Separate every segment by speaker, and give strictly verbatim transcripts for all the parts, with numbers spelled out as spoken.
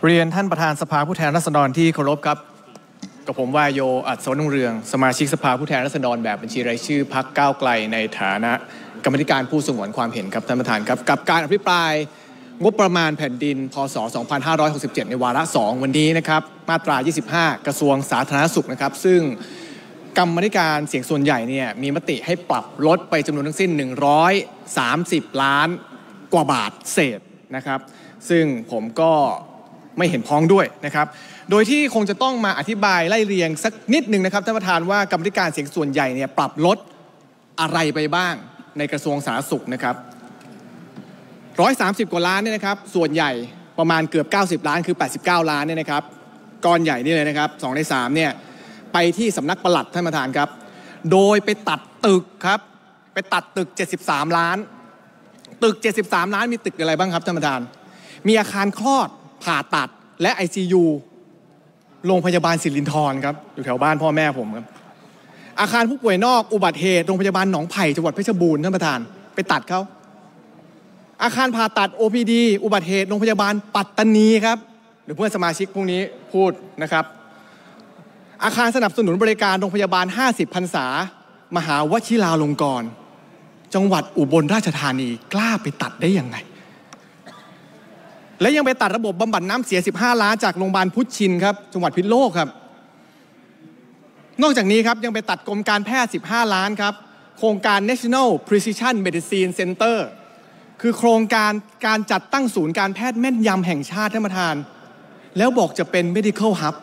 Speaker 1: เรียนท่านประธานสภาผู้แทนราษฎรที่เคารพครับกับผมวายโยอัศวรุ่งเรืองสมาชิกสภาผู้แทนราษฎรแบบบัญชีรายชื่อพรรคก้าวไกลในฐานะกรรมธิการผู้สงวนความเห็นครับท่านประธานครับกับการอภิปรายงบประมาณแผ่นดินพ.ศ. สองพันห้าร้อยหกสิบเจ็ดในวาระสองวันนี้นะครับมาตรายี่สิบห้ากระทรวงสาธารณสุขนะครับซึ่งกรรมธิการเสียงส่วนใหญ่เนี่ยมีมติให้ปรับลดไปจำนวนทั้งสิ้นหนึ่งร้อยสามสิบล้านกว่าบาทเศษนะครับซึ่งผมก็ไม่เห็นพ้องด้วยนะครับโดยที่คงจะต้องมาอธิบายไล่เรียงสักนิดนึงนะครับท่านประธานว่ากรรมธิการเสียงส่วนใหญ่เนี่ยปรับลดอะไรไปบ้างในกระทรวงสาธารณสุขนะครับหนึ่งร้อยสามสิบกว่าล้านเนี่ยนะครับส่วนใหญ่ประมาณเกือบเก้าสิบล้านคือแปดสิบเก้าล้านเนี่ยนะครับก้อนใหญ่นี่เลยนะครับสองในสามเนี่ยไปที่สำนักปลัดท่านประธานครับโดยไปตัดตึกครับไปตัดตึกเจ็ดสิบสามล้านตึกเจ็ดสิบสามล้านมีตึกอะไรบ้างครับท่านประธานมีอาคารคลอดผ่าตัดและ ไอ ซี ยู โรงพยาบาลศิรินธรครับอยู่แถวบ้านพ่อแม่ผมครับอาคารผู้ป่วยนอกอุบัติเหตุโรงพยาบาลหนองไผ่จังหวัดเพชรบูรณ์ท่านประธานไปตัดเขาอาคารผ่าตัด โอ พี ดี อุบัติเหตุโรงพยาบาลปัตตานีครับหรือเพื่อนสมาชิกพวกนี้พูดนะครับอาคารสนับสนุนบริการโรงพยาบาลห้าสิบพรรษามหาวชิราลงกรณ์จังหวัดอุบลราชธานีกล้าไปตัดได้ยังไงและยังไปตัดระบบบำบัดน้ำเสียสิบห้าล้านจากโรงพยาบาลพุทธชินครับจังหวัดพิษณุโลกครับนอกจากนี้ครับยังไปตัดกรมการแพทย์สิบห้าล้านครับโครงการ National Precision Medicine Center คือโครงการการจัดตั้งศูนย์การแพทย์แม่นยำแห่งชาติท่านประธานแล้วบอกจะเป็น Medical Hub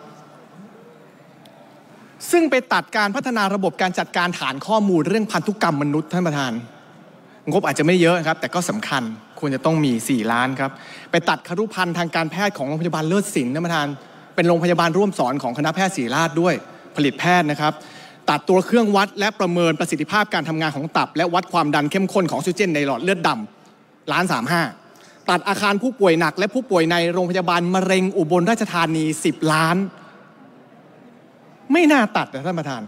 Speaker 1: ซึ่งไปตัดการพัฒนาระบบการจัดการฐานข้อมูลเรื่องพันธุกรรมมนุษย์ท่านประธานงบอาจจะไม่เยอะครับแต่ก็สำคัญควรจะต้องมีสี่ล้านครับไปตัดครุภัณฑ์ทางการแพทย์ของโรงพยาบาลเลิศศิลป์ท่านประธานเป็นโรงพยาบาลร่วมสอนของคณะแพทย์ศิริราชด้วยผลิตแพทย์นะครับตัดตัวเครื่องวัดและประเมินประสิทธิภาพการทำงานของตับและวัดความดันเข้มข้นของออกซิเจนในหลอดเลือดดำล้านสามห้าตัดอาคารผู้ป่วยหนักและผู้ป่วยในโรงพยาบาลมะเร็งอุบลราชธานีสิบล้านไม่น่าตัดนะท่านประธาน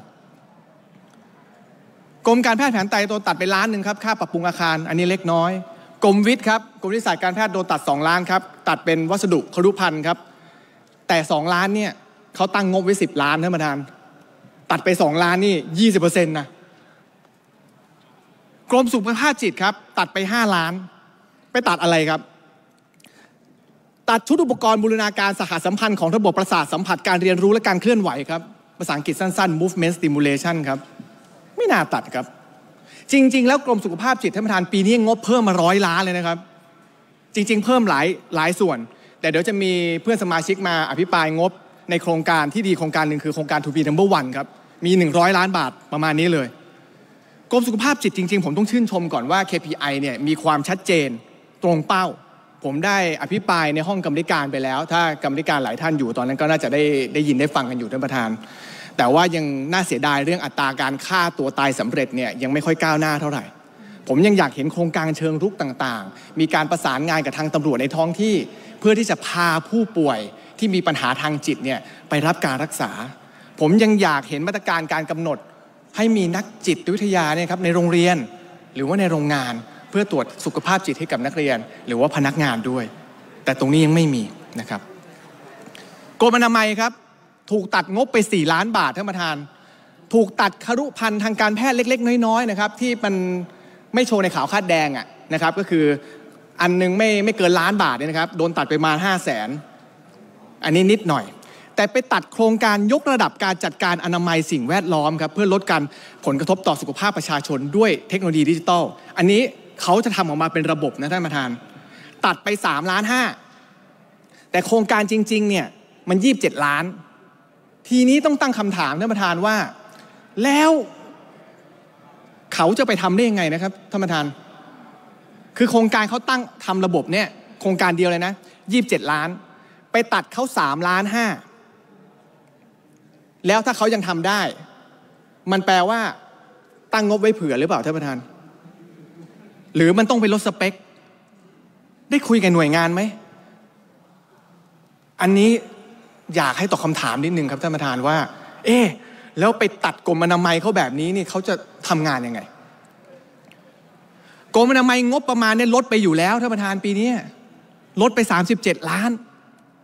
Speaker 1: กรมการแพทย์แผนไตตัวตัดไปล้านหนึ่งครับค่าปรับปรุงอาคารอันนี้เล็กน้อยกรมวิทย์ครับกรมวิทยาศาสตร์การแพทย์โดนตัดสองล้านครับตัดเป็นวัสดุครุภัณฑ์ครับแต่สองล้านเนี่ยเขาตั้งงบไว้สิบล้านท่านประธานตัดไปสองล้านนี่ ยี่สิบเปอร์เซ็นต์ นะกรมสุขภาพจิตครับตัดไปห้าล้านไปตัดอะไรครับตัดชุดอุปกรณ์บูรณาการสหสัมพันธ์ของระบบประสาทสัมผัสการเรียนรู้และการเคลื่อนไหวครับภาษาอังกฤษสั้นๆ movement stimulation ครับไม่น่าตัดครับจริงๆแล้วกรมสุขภาพจิตท่านประธานปีนี้งบเพิ่มมาร้อยล้านเลยนะครับจริงๆเพิ่มหลายหลายส่วนแต่เดี๋ยวจะมีเพื่อนสมาชิกมาอภิปรายงบในโครงการที่ดีโครงการหนึ่งคือโครงการ ทู บี นัมเบอร์ วัน ครับมีหนึ่งร้อยล้านบาทประมาณนี้เลยกรมสุขภาพจิตจริงๆผมต้องชื่นชมก่อนว่า เค พี ไอ เนี่ยมีความชัดเจนตรงเป้าผมได้อภิปรายในห้องกรรมธิการไปแล้วถ้ากรรมธิการหลายท่านอยู่ตอนนั้นก็น่าจะได้ได้ยินได้ฟังกันอยู่ท่านประธานแต่ว่ายังน่าเสียดายเรื่องอัตราการฆ่าตัวตายสำเร็จเนี่ยยังไม่ค่อยก้าวหน้าเท่าไหร่ผมยังอยากเห็นโครงการเชิงรุกต่างๆมีการประสานงานกับทางตำรวจในท้องที่เพื่อที่จะพาผู้ป่วยที่มีปัญหาทางจิตเนี่ยไปรับการรักษาผมยังอยากเห็นมาตรการการกำหนดให้มีนักจิตวิทยาเนี่ยครับในโรงเรียนหรือว่าในโรงงานเพื่อตรวจสุขภาพจิตให้กับนักเรียนหรือว่าพนักงานด้วยแต่ตรงนี้ยังไม่มีนะครับกรมอนามัยครับถูกตัดงบไปสี่ล้านบาทท่านประธานถูกตัดครุภัณฑ์ทางการแพทย์เล็กๆน้อยๆนะครับที่มันไม่โชว์ในข่าวคาดแดงอ่ะนะครับก็คืออันนึงไม่ไม่เกินล้านบาทเนี่ยนะครับโดนตัดไปมาห้าแสนอันนี้นิดหน่อยแต่ไปตัดโครงการยกระดับการจัดการอนามัยสิ่งแวดล้อมครับเพื่อลดการผลกระทบต่อสุขภาพประชาชนด้วยเทคโนโลยีดิจิทัลอันนี้เขาจะทำออกมาเป็นระบบนะท่านประธานตัดไปสามล้านห้าแต่โครงการจริงๆเนี่ยมันยี่สิบเจ็ดล้านทีนี้ต้องตั้งคำถามท่านประธานว่าแล้วเขาจะไปทำได้ยังไงนะครับท่านประธานคือโครงการเขาตั้งทำระบบเนี่ยโครงการเดียวเลยนะยี่สิบเจ็ดล้านไปตัดเขาสามล้านห้าแล้วถ้าเขายังทำได้มันแปลว่าตั้งงบไว้เผื่อหรือเปล่าท่านประธานหรือมันต้องไปลดสเปคได้คุยกับหน่วยงานไหมอันนี้อยากให้ตอบคำถามนิดนึงครับท่านประธานว่าเอ๊ะแล้วไปตัดกรมอนามัยเขาแบบนี้นี่เขาจะทำงานยังไงกรมอนามัยงบประมาณเนี่ยลดไปอยู่แล้วท่านประธานปีนี้ลดไปสามสิบเจ็ดล้าน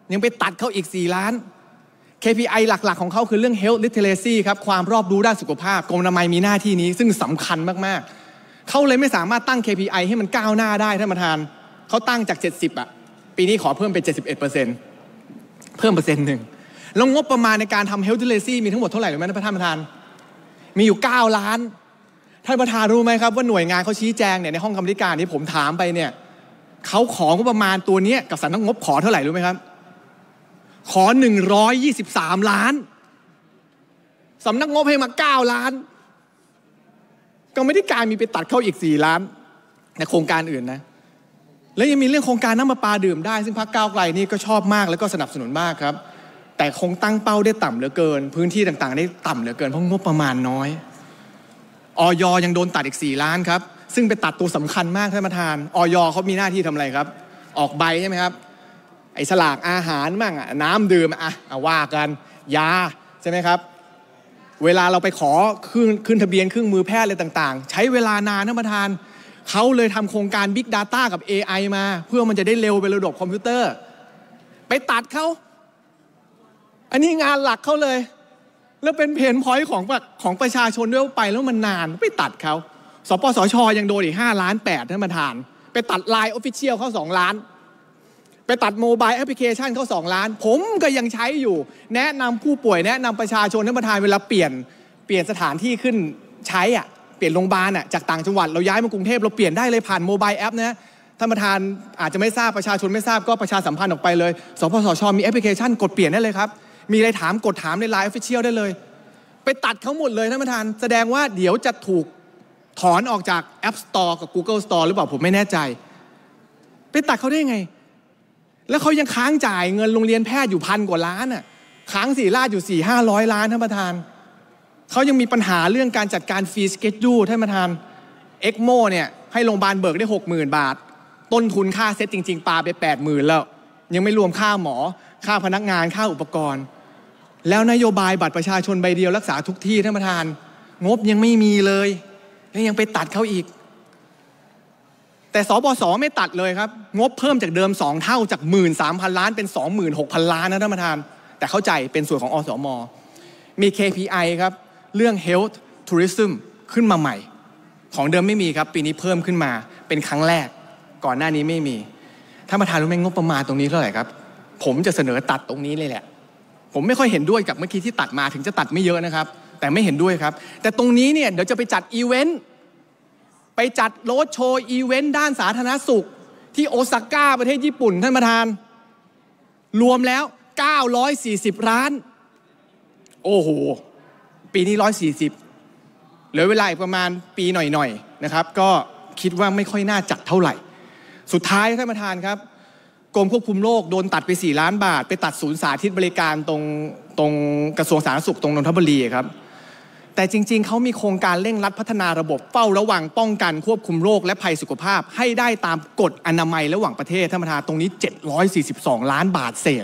Speaker 1: ยังไปตัดเขาอีกสี่ล้าน เค พี ไอ หลักๆของเขาคือเรื่อง health literacy ครับความรอบรู้ด้านสุขภาพกรมอนามัยมีหน้าที่นี้ซึ่งสำคัญมากๆเขาเลยไม่สามารถตั้ง เค พี ไอ ให้มันก้าวหน้าได้ท่านประธานเขาตั้งจากเจ็ดสิบอ่ะปีนี้ขอเพิ่มเป็น เจ็ดสิบเอ็ดเปอร์เซ็นต์ เพิ่มเปอร์เซ็นต์หนึ่งแล้วงบประมาณในการทำ health literacy มีทั้งหมดเท่าไหร่รู้ไหมท่านประธานมีอยู่เก้าล้านท่านประธานรู้ไหมครับว่าหน่วยงานเขาชี้แจงเนี่ยในห้องกรรมการที่ผมถามไปเนี่ยเขาของงบประมาณตัวนี้กับสำนักงบขอเท่าไหร่รู้ไหมครับขอหนึ่งร้อยยี่สิบสามล้านสำนักงบให้มาเก้าล้านก็ไม่ได้การมีไปตัดเข้าอีกสี่ล้านในโครงการอื่นนะแล้วยังมีเรื่องโครงการน้ำประปาดื่มได้ซึ่งพรรคก้าวไกลนี่ก็ชอบมากแล้วก็สนับสนุนมากครับแต่คงตั้งเป้าได้ต่ำเหลือเกินพื้นที่ต่างๆได้ต่ำเหลือเกินเพราะงบประมาณน้อยอย.ยังโดนตัดอีกสี่ล้านครับซึ่งเป็นตัดตัวสำคัญมากท่านประธานอย.เขามีหน้าที่ทำอะไรครับออกใบใช่ไหมครับไอ้สลากอาหารมั่งอ่ะน้ำดื่มอ่ะว่ากันยาใช่ไหมครับเวลาเราไปขอขึ้นขึ้นทะเบียนเครื่องมือแพทย์อะไรต่างๆใช้เวลานานท่านประธานเขาเลยทำโครงการ Big Data กับ เอ ไอ มาเพื่อมันจะได้เร็วไประบบคอมพิวเตอร์ไปตัดเขาอันนี้งานหลักเขาเลยแล้วเป็นเพนพอยต์ของของประชาชนด้วยไปแล้วมันนานไปตัดเขาสปสช.ยังโดนอีกห้าล้านแปดท่านประธานไปตัด ไลน์ Official เขาสองล้านไปตัดโมบายแอปพลิเคชันเขาสองล้านผมก็ยังใช้อยู่แนะนำผู้ป่วยแนะนำประชาชนท่านประธานเวลาเปลี่ยนเปลี่ยนสถานที่ขึ้นใช้อ่ะเปลี่ยนโรงพยาบาลอ่ะจากต่างจังหวัดเราย้ายมากรุงเทพเราเปลี่ยนได้เลยผ่านโมบายแอปนะท่านประธานอาจจะไม่ทราบประชาชนไม่ทราบก็ประชาสัมพันธ์ออกไปเลยสปสช.มีแอปพลิเคชันกดเปลี่ยนได้เลยครับมีอะไรถามกดถามใน ไลน์ Official ได้เลยไปตัดเขาหมดเลยท่านประธานแสดงว่าเดี๋ยวจะถูกถอนออกจาก App Store กับ Google Store หรือเปล่าผมไม่แน่ใจไปตัดเขาได้ไงแล้วเขายังค้างจ่ายเงินโรงเรียนแพทย์อยู่พันกว่าล้านอ่ะค้างสี่ราชอยู่สี่ห้าร้อยล้านท่านประธานเขายังมีปัญหาเรื่องการจัดการฟรีสเกจดูท่านประธานเอ็กโมเนี่ยให้โรงพยาบาลเบิกได้หกหมื่นบาทต้นทุนค่าเซ็ตจริงๆปาไปแปดหมื่นแล้วยังไม่รวมค่าหมอค่าพนักงานค่าอุปกรณ์แล้วนโยบายบัตรประชาชนใบเดียวรักษาทุกที่ท่านประธานงบยังไม่มีเลยแล้วยังไปตัดเขาอีกแต่สปส.ไม่ตัดเลยครับงบเพิ่มจากเดิมสองเท่าจาก หนึ่งหมื่นสามพัน ล้านเป็น สองหมื่นหกพัน ล้านนะท่านประธานแต่เข้าใจเป็นส่วนของอสม.มี เค พี ไอ ครับเรื่อง health tourism ขึ้นมาใหม่ของเดิมไม่มีครับปีนี้เพิ่มขึ้นมาเป็นครั้งแรกก่อนหน้านี้ไม่มีท่านประธานรู้ไหมงบประมาณตรงนี้เท่าไหร่ครับผมจะเสนอตัดตรงนี้เลยแหละผมไม่ค่อยเห็นด้วยกับเมื่อกี้ที่ตัดมาถึงจะตัดไม่เยอะนะครับแต่ไม่เห็นด้วยครับแต่ตรงนี้เนี่ยเดี๋ยวจะไปจัดอีเวนต์ไปจัดโรดโชว์อีเวนต์ด้านสาธารณสุขที่โอซาก้าประเทศญี่ปุ่นท่านประธานรวมแล้วเก้าร้อยสี่สิบล้านโอ้โหปีนี้หนึ่งร้อยสี่สิบเหลือเวลาอีกประมาณปีหน่อยๆนะครับก็คิดว่าไม่ค่อยน่าจัดเท่าไหร่สุดท้ายท่านประธานครับกรมควบคุมโรคโดนตัดไปสี่ล้านบาทไปตัดศูนย์สาธิตบริการตรงตรงกระทรวงสาธารณสุขตรงนนทบุรีครับแต่จริงๆเขามีโครงการเร่งรัดพัฒนาระบบเฝ้าระวังป้องกันควบคุมโรคและภัยสุขภาพให้ได้ตามกฎอนามัยระหว่างประเทศท่านประธานตรงนี้เจ็ดร้อยสี่สิบสองล้านบาทเศษ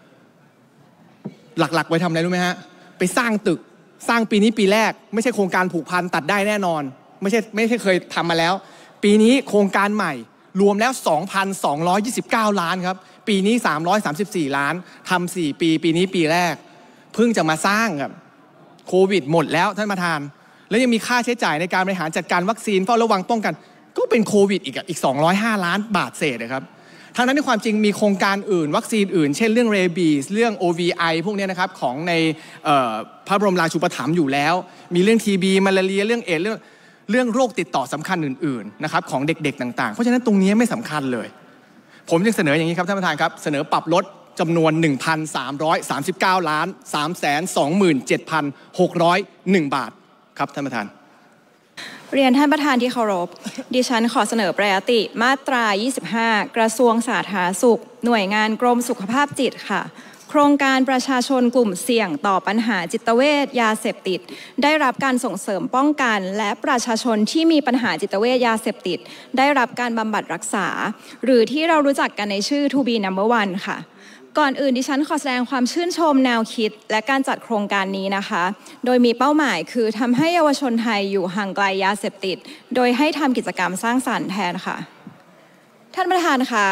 Speaker 1: หลักๆไว้ทำอะไรรู้ไหมฮะไปสร้างตึกสร้างปีนี้ปีแรกไม่ใช่โครงการผูกพันตัดได้แน่นอนไม่ใช่ไม่ใช่เคยทำมาแล้วปีนี้โครงการใหม่รวมแล้ว สองพันสองร้อยยี่สิบเก้า ล้านครับปีนี้สามร้อยสามสิบสี่ล้านทำสี่ปีปีนี้ปีแรกเพิ่งจะมาสร้างครับโควิดหมดแล้วท่านประธานแล้วยังมีค่าใช้จ่ายในการบริหารจัดการวัคซีนเฝ้าระวังป้องกันก็เป็นโควิดอีกอีกสองร้อยห้าล้านบาทเศษนะครับทั้งนั้นในความจริงมีโครงการอื่นวัคซีนอื่นเช่นเรื่องเรบีสเรื่อง โอ วี ไอ พวกนี้นะครับของในพระบรมราชูปถัมภ์อยู่แล้วมีเรื่อง ที บี มาลาเรียเรื่องเอดส์เรื่องเรื่องโรคติดต่อสำคัญอื่นๆนะครับของเด็กๆต่างๆเพราะฉะนั้นตรงนี้ไม่สำคัญเลยผมจึงเสนออย่างนี้ครับท่านประธานครับเสนอปรับลดจำนวน หนึ่งพันสามร้อยสามสิบเก้า ล้าน สามแสนสองหมื่นเจ็ดพันหกร้อยเอ็ด บาทครับท่านประธาน
Speaker 2: เรียนท่านประธานที่เคารพดิฉันขอเสนอประยติมาตรายี่สิบห้ากระทรวงสาธารณสุขหน่วยงานกรมสุขภาพจิตค่ะโครงการประชาชนกลุ่มเสี่ยงต่อปัญหาจิตเวชยาเสพติดได้รับการส่งเสริมป้องกันและประชาชนที่มีปัญหาจิตเวชยาเสพติดได้รับการบำบัดรักษาหรือที่เรารู้จักกันในชื่อ ทู บี นัมเบอร์ วัน ค่ะก่อนอื่นดิฉันขอแสดงความชื่นชมแนวคิดและการจัดโครงการนี้นะคะโดยมีเป้าหมายคือทำให้เยาวชนไทยอยู่ห่างไกลยาเสพติดโดยให้ทำกิจกรรมสร้างสรรค์แทนค่ะท่านประธานคะ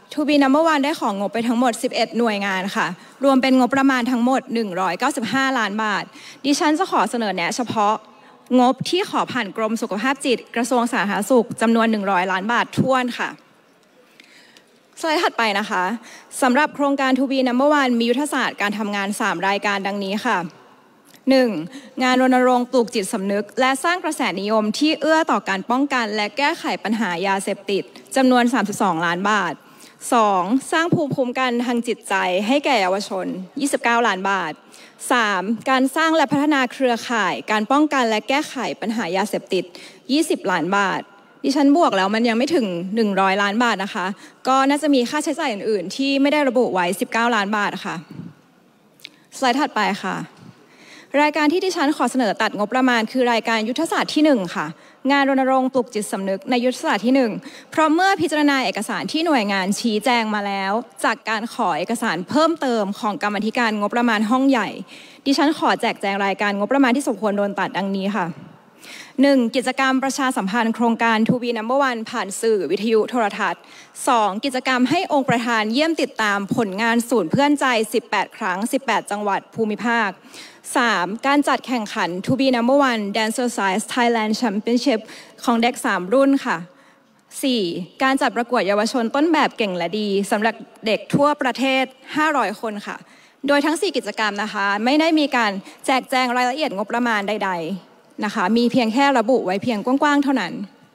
Speaker 2: ทูบี นัมเบอร์ วัน ได้ของงบไปทั้งหมดสิบเอ็ดหน่วยงานค่ะรวมเป็นงบประมาณทั้งหมดหนึ่งร้อยเก้าสิบห้าล้านบาทดิฉันจะขอเสนอแนะเฉพาะงบที่ขอผ่านกรมสุขภาพจิตกระทรวงสาธารณสุขจำนวนหนึ่งร้อยล้านบาทถ้วนค่ะสไลด์ถัดไปนะคะสำหรับโครงการ ทู บี นัมเบอร์ วัน มียุทธศาสตร์การทำงานสามรายการดังนี้ค่ะ หนึ่ง งานรณรงค์ปลูกจิตสำนึกและสร้างกระแสนิยมที่เอื้อต่อการป้องกันและแก้ไขปัญหายาเสพติดจำนวนสามสิบสองล้านบาท สอง สร้างภูมิคุ้มกันทางจิตใจให้แก่เยาวชนยี่สิบเก้าล้านบาท สาม การสร้างและพัฒนาเครือข่ายการป้องกันและแก้ไขปัญหายาเสพติดยี่สิบล้านบาทดิฉันบวกแล้วมันยังไม่ถึงหนึ่งร้อยล้านบาทนะคะก็น่าจะมีค่าใช้จ่ายอื่นๆที่ไม่ได้ระบุไว้สิบเก้าล้านบาทค่ะสไลด์ถัดไปค่ะรายการที่ดิฉันขอเสนอตัดงบประมาณคือรายการยุทธศาสตร์ที่หนึ่งค่ะงานรณรงค์ปลุกจิตสำนึกในยุทธศาสตร์ที่หนึ่งเพราะเมื่อพิจารณาเอกสารที่หน่วยงานชี้แจงมาแล้วจากการขอเอกสารเพิ่มเติมของกรรมาธิการงบประมาณห้องใหญ่ดิฉันขอแจกแจงรายการงบประมาณที่สมควรโดนตัดดังนี้ค่ะ หนึ่ง กิจกรรมประชาสัมพันธ์โครงการ ทู บี นัมเบอร์ วัน ผ่านสื่อวิทยุโทรทัศน์ สอง กิจกรรมให้องค์ประธานเยี่ยมติดตามผลงานศูนย์เพื่อนใจสิบแปดครั้งสิบแปดจังหวัดภูมิภาค สาม การจัดแข่งขัน ทู บี นัมเบอร์ วัน Dancercise Thailand Championship ของเด็กสามรุ่นค่ะ สี่ การจัดประกวดเยาวชนต้นแบบเก่งและดีสำหรับเด็กทั่วประเทศห้าร้อยคนค่ะโดยทั้งสี่กิจกรรมนะคะไม่ได้มีการแจกแจงรายละเอียดงบประมาณใดๆนะคะมีเพียงแค่ระบุไว้เพียงกว้างๆเท่านั้น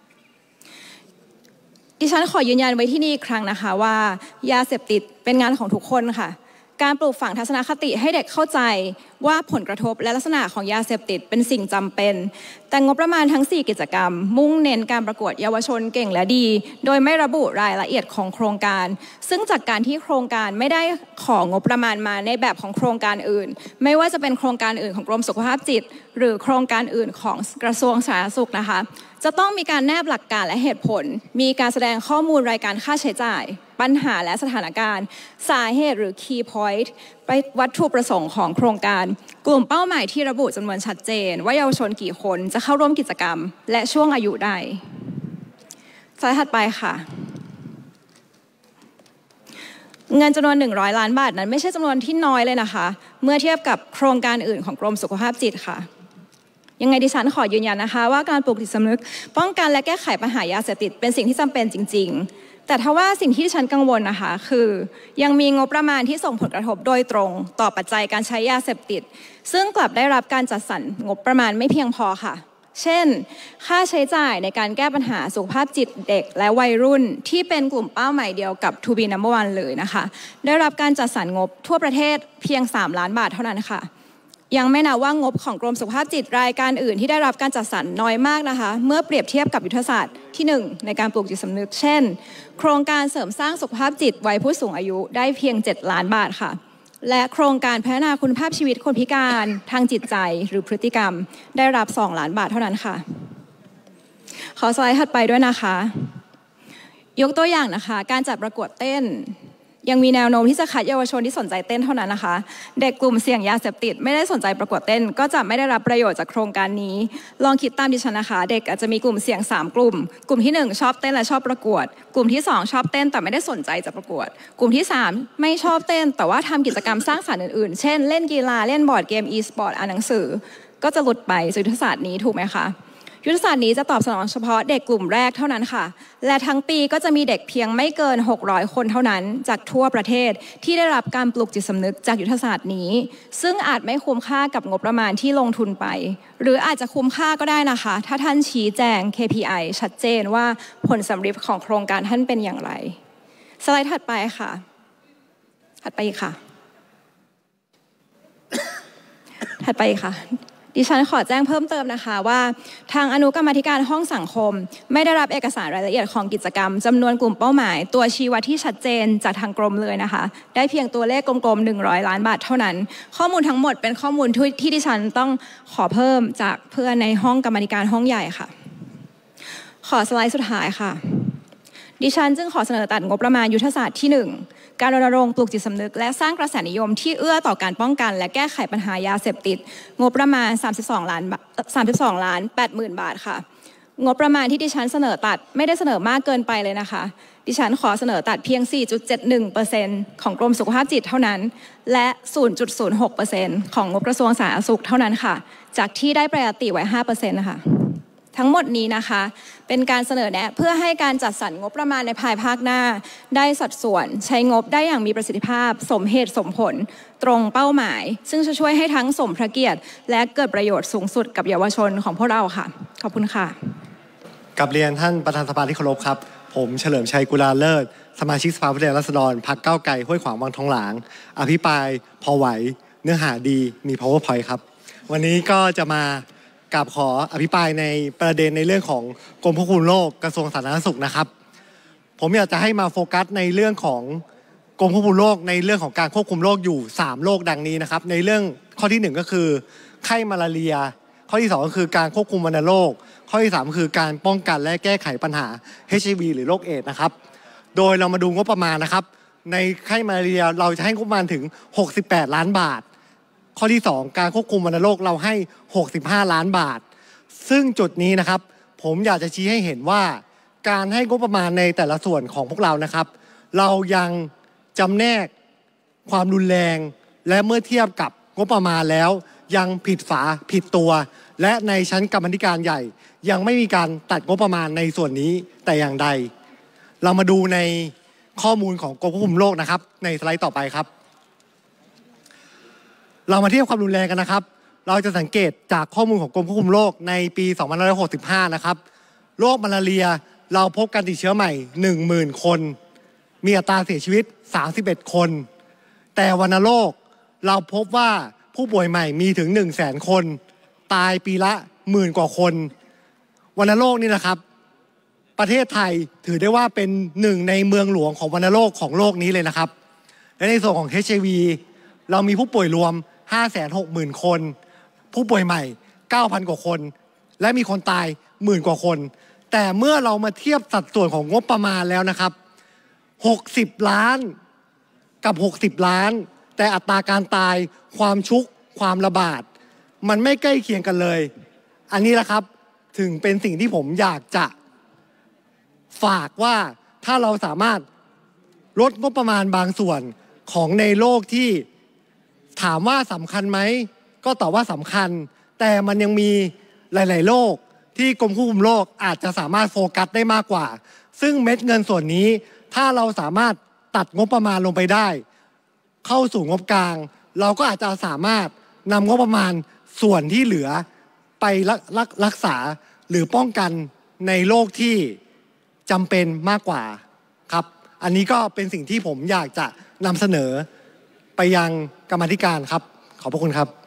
Speaker 2: ดิฉันขอยืนยันไว้ที่นี่อีกครั้งนะคะว่ายาเสพติดเป็นงานของทุกคนค่ะการปลูกฝังทัศนคติให้เด็กเข้าใจว่าผลกระทบและลักษณะของยาเสพติดเป็นสิ่งจำเป็นแต่งบประมาณทั้งสี่กิจกรรมมุ่งเน้นการประกวดเยาวชนเก่งและดีโดยไม่ระบุรายละเอียดของโครงการซึ่งจากการที่โครงการไม่ได้ของบประมาณมาในแบบของโครงการอื่นไม่ว่าจะเป็นโครงการอื่นของกรมสุขภาพจิตหรือโครงการอื่นของกระทรวงสาธารณสุขนะคะจะต้องมีการแนบหลักการและเหตุผลมีการแสดงข้อมูลรายการค่าใช้จ่ายปัญหาและสถานการณ์สาเหตุหรือ key point ไปวัตถุประสงค์ของโครงการกลุ่มเป้าหมายที่ระบุจำนวนชัดเจนว่าเยาวชนกี่คนจะเข้าร่วมกิจกรรมและช่วงอายุใดสไลด์ถัดไปค่ะเงินจำนวนหนึ่งร้อยล้านบาทนั้นไม่ใช่จำนวนที่น้อยเลยนะคะเมื่อเทียบกับโครงการอื่นของกรมสุขภาพจิตค่ะยังไงดิฉันขอยืนยันนะคะว่าการปลูกจิตสำนึกป้องกันและแก้ไขปัญหายาเสพติดเป็นสิ่งที่จำเป็นจริงๆแต่ทว่าสิ่งที่ฉันกังวลนะคะคือยังมีงบประมาณที่ส่งผลกระทบโดยตรงต่อปัจจัยการใช้ยาเสพติดซึ่งกลับได้รับการจัดสรรงบประมาณไม่เพียงพอค่ะเช่นค่าใช้จ่ายในการแก้ปัญหาสุขภาพจิตเด็กและวัยรุ่นที่เป็นกลุ่มเป้าหมายเดียวกับ ทู บี นัมเบอร์ วัน เลยนะคะได้รับการจัดสรรงบทั่วประเทศเพียงสามล้านบาทเท่านั้นค่ะยังไม่นับว่างบของกรมสุขภาพจิตรายการอื่นที่ได้รับการจัดสรรน้อยมากนะคะเมื่อเปรียบเทียบกับยุทธศาสตร์ที่หนึ่งในการปลูกจิตสำนึกเช่นโครงการเสริมสร้างสุขภาพจิตวัยผู้สูงอายุได้เพียงเจ็ดล้านบาทค่ะและโครงการพัฒนาคุณภาพชีวิตคนพิการทางจิตใจหรือพฤติกรรมได้รับสองล้านบาทเท่านั้นค่ะขอสไลด์ถัดไปด้วยนะคะยกตัวอย่างนะคะการจัดประกวดเต้นยังมีแนวโน้มที่จะคัดเยาวชนที่สนใจเต้นเท่านั้นนะคะเด็กกลุ่มเสี่ยงยาเสพติดไม่ได้สนใจประกวดเต้นก็จะไม่ได้รับประโยชน์จากโครงการนี้ลองคิดตามดิฉันนะคะเด็กอาจจะมีกลุ่มเสี่ยงสามกลุ่มกลุ่มที่หนึ่งชอบเต้นและชอบประกวดกลุ่มที่สองชอบเต้นแต่ไม่ได้สนใจจะประกวดกลุ่มที่สามไม่ชอบเต้นแต่ว่าทำกิจกรรมสร้างสรรค์อื่นๆเช่นเล่นกีฬาเล่นบอร์ดเกม e-sport อ่านหนังสือก็จะหลุดไปจากยุทธศาสตร์นี้ถูกไหมคะยุทธศาสตร์นี้จะตอบสนองเฉพาะเด็กกลุ่มแรกเท่านั้นค่ะและทั้งปีก็จะมีเด็กเพียงไม่เกินหกร้อยคนเท่านั้นจากทั่วประเทศที่ได้รับการปลูกจิตสำนึกจากยุทธศาสตร์นี้ซึ่งอาจไม่คุ้มค่ากับงบประมาณที่ลงทุนไปหรืออาจจะคุ้มค่าก็ได้นะคะถ้าท่านชี้แจง เค พี ไอ ชัดเจนว่าผลสำเร็จของโครงการท่านเป็นอย่างไรสไลด์ถัดไปค่ะถัดไปอีกค่ะ ถัดไปอีกค่ะดิฉันขอแจ้งเพิ่มเติมนะคะว่าทางอนุกรรมาธิการห้องสังคมไม่ได้รับเอกสารรายละเอียดของกิจกรรมจำนวนกลุ่มเป้าหมายตัวชี้วัดที่ชัดเจนจากทางกรมเลยนะคะได้เพียงตัวเลขกลมๆหนึ่งร้อยล้านบาทเท่านั้นข้อมูลทั้งหมดเป็นข้อมูลที่ดิฉันต้องขอเพิ่มจากเพื่อนในห้องกรรมาธิการห้องใหญ่ค่ะขอสไลด์สุดท้ายค่ะดิฉันจึงขอเสนอตัดงบประมาณยุทธศาสตร์ที่หนึ่งการรณรงค์ปลูกจิตสำนึกและสร้างกระแสนิยมที่เอื้อต่อการป้องกันและแก้ไขปัญหายาเสพติดงบประมาณสามสิบสองล้านสามสิบสองล้านแปดหมื่นบาทค่ะงบประมาณที่ดิฉันเสนอตัดไม่ได้เสนอมากเกินไปเลยนะคะดิฉันขอเสนอตัดเพียง สี่จุดเจ็ดหนึ่งเปอร์เซ็นต์ ของกรมสุขภาพจิตเท่านั้นและ ศูนย์จุดศูนย์หกเปอร์เซ็นต์ ของงบกระทรวงสาธารณสุขเท่านั้นค่ะจากที่ได้ประหยัดไว้ ห้าเปอร์เซ็นต์ นะคะทั้งหมดนี้นะคะเป็นการเสนอแนะเพื่อให้การจัดสรรงบประมาณในภายภาคหน้าได้สัดส่วนใช้งบได้อย่างมีประสิทธิภาพสมเหตุสมผลตรงเป้าหมายซึ่งจะช่วยให้ทั้งสมพระเกียรติและเกิดประโยชน์สูงสุดกับเยาวชนของพวกเราค่ะขอบคุณค่ะ
Speaker 3: กับเรียนท่านประธานสภาที่เคารพครับผมเฉลิมชัยกุลาเลิศสมาชิกสภาผู้แทนราษฎรพรรคก้าวไกลห้วยขวางวังทองหลางอภิปรายพอไหวเนื้อหาดีมี powerpoint ครับวันนี้ก็จะมากราบขออภิปรายในประเด็นในเรื่องของกรมควบคุมโรคกระทรวงสาธารณสุขนะครับผมอยากจะให้มาโฟกัสในเรื่องของกรมควบคุมโรคในเรื่องของการควบคุมโรคอยู่สามโรคดังนี้นะครับในเรื่องข้อที่หนึ่งก็คือไข้มาลาเรียข้อที่สองก็คือการควบคุมวัณโรคข้อที่สามคือการป้องกันและแก้ไขปัญหา เอช ไอ วี หรือโรคเอดส์นะครับโดยเรามาดูงบประมาณนะครับในไข้มาลาเรียเราจะให้งบประมาณถึงหกสิบแปดล้านบาทข้อที่สองการควบคุมวัณโรคเราให้หกสิบห้าล้านบาทซึ่งจุดนี้นะครับผมอยากจะชี้ให้เห็นว่าการให้งบประมาณในแต่ละส่วนของพวกเรานะครับเรายังจำแนกความรุนแรงและเมื่อเทียบกับงบประมาณแล้วยังผิดฝาผิดตัวและในชั้นกรรมธิการใหญ่ยังไม่มีการตัดงบประมาณในส่วนนี้แต่อย่างใดเรามาดูในข้อมูลของกรมควบคุมโรคนะครับในสไลด์ต่อไปครับเรามาเทียบความรุนแรงกันนะครับเราจะสังเกตจากข้อมูลของกรมควบคุมโรคในปีสองพันห้าร้อยหกสิบห้านะครับโรคมาลาเรียเราพบการติดเชื้อใหม่ หนึ่งหมื่น คนมีอัตราเสียชีวิตสามสิบเอ็ดคนแต่วัณโรคเราพบว่าผู้ป่วยใหม่มีถึง หนึ่งแสน คนตายปีละหมื่นกว่าคนวัณโรคนี่นะครับประเทศไทยถือได้ว่าเป็นหนึ่งในเมืองหลวงของวัณโรคของโลกนี้เลยนะครับและในส่วนของ เอช ไอ วี เรามีผู้ป่วยรวม ห้าแสนหกหมื่น คนผู้ป่วยใหม่ เก้าพัน กว่าคนและมีคนตายหมื่นกว่าคนแต่เมื่อเรามาเทียบสัดส่วนของงบประมาณแล้วนะครับหกสิบล้านกับหกสิบล้านแต่อัตราการตายความชุกความระบาดมันไม่ใกล้เคียงกันเลยอันนี้แหละครับถึงเป็นสิ่งที่ผมอยากจะฝากว่าถ้าเราสามารถลดงบประมาณบางส่วนของในโลกที่ถามว่าสำคัญไหมก็ตอบว่าสำคัญแต่มันยังมีหลายๆโรคที่กรมควบคุมโรคอาจจะสามารถโฟกัสได้มากกว่าซึ่งเม็ดเงินส่วนนี้ถ้าเราสามารถตัดงบประมาณลงไปได้เข้าสู่งบกลางเราก็อาจจะสามารถนำงบประมาณส่วนที่เหลือไปรักษาหรือป้องกันในโรคที่จำเป็นมากกว่าครับอันนี้ก็เป็นสิ่งที่ผมอยากจะนำเสนอไปยังกรรมาธิการครับขอบพระคุณครับ